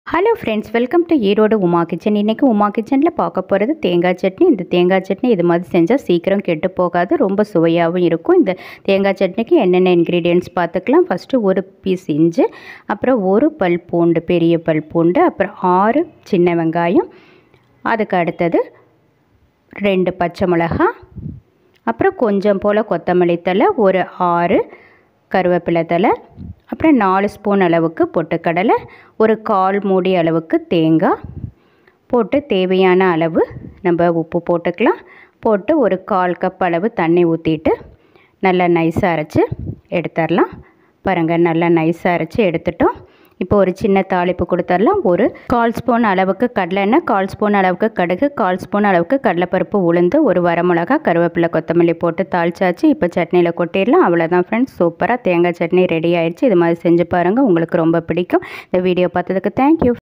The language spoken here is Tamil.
Hello friends, welcome to Erode Uma kitchen. இன்றைக்கி உமா கிச்சனில் பார்க்க போகிறது தேங்காய் சட்னி. இந்த தேங்காய் சட்னி இது மாதிரி செஞ்சால் சீக்கிரம் கெட்டு போகாது, ரொம்ப சுவையாகவும் இருக்கும். இந்த தேங்காய் சட்னிக்கு என்னென்ன இன்க்ரீடியன்ட்ஸ் பார்த்துக்கலாம். ஃபஸ்ட்டு ஒரு பீஸ் இஞ்சி, அப்புறம் ஒரு பல் பூண்டு, பெரிய பல் பூண்டு, அப்புறம் 6 சின்ன வெங்காயம், அதுக்கு அடுத்தது 2 பச்சை மிளகாய், அப்புறம் கொஞ்சம் போல் கொத்தமல்லி தழை, ஒரு 6 கருவேப்பிலை தழை, அப்புறம் 4 ஸ்பூன் அளவுக்கு பொட்டுக்கடலை, ஒரு 1/4 மூடி அளவுக்கு தேங்காய் போட்டு தேவையான அளவு நம்ம உப்பு போட்டுக்கலாம். போட்டு ஒரு 1/4 கப் அளவு தண்ணி ஊற்றிட்டு நல்லா நைஸாக அரைச்சி எடுத்துடலாம். பாருங்கள், நல்லா நைஸாக அரைச்சி எடுத்துட்டோம். இப்போ ஒரு சின்ன தாளிப்பு கொடுத்துடலாம். ஒரு 1/4 ஸ்பூன் அளவுக்கு கடலெண்ணெய், 1/4 ஸ்பூன் அளவுக்கு கடுகு, 1/4 ஸ்பூன் அளவுக்கு கடலைப்பருப்பு உளுந்து, ஒரு வரமிளகா, கருவேப்பிலை, கொத்தமல்லி போட்டு தாளிச்சாச்சு. இப்போ சட்னியில் கொட்டிடலாம். அவ்வளோதான் ஃப்ரெண்ட்ஸ், சூப்பராக தேங்காய் சட்னி ரெடி ஆயிடுச்சு. இது மாதிரி செஞ்சு பாருங்கள், உங்களுக்கு ரொம்ப பிடிக்கும். இந்த வீடியோ பார்த்ததுக்கு தேங்க்யூ.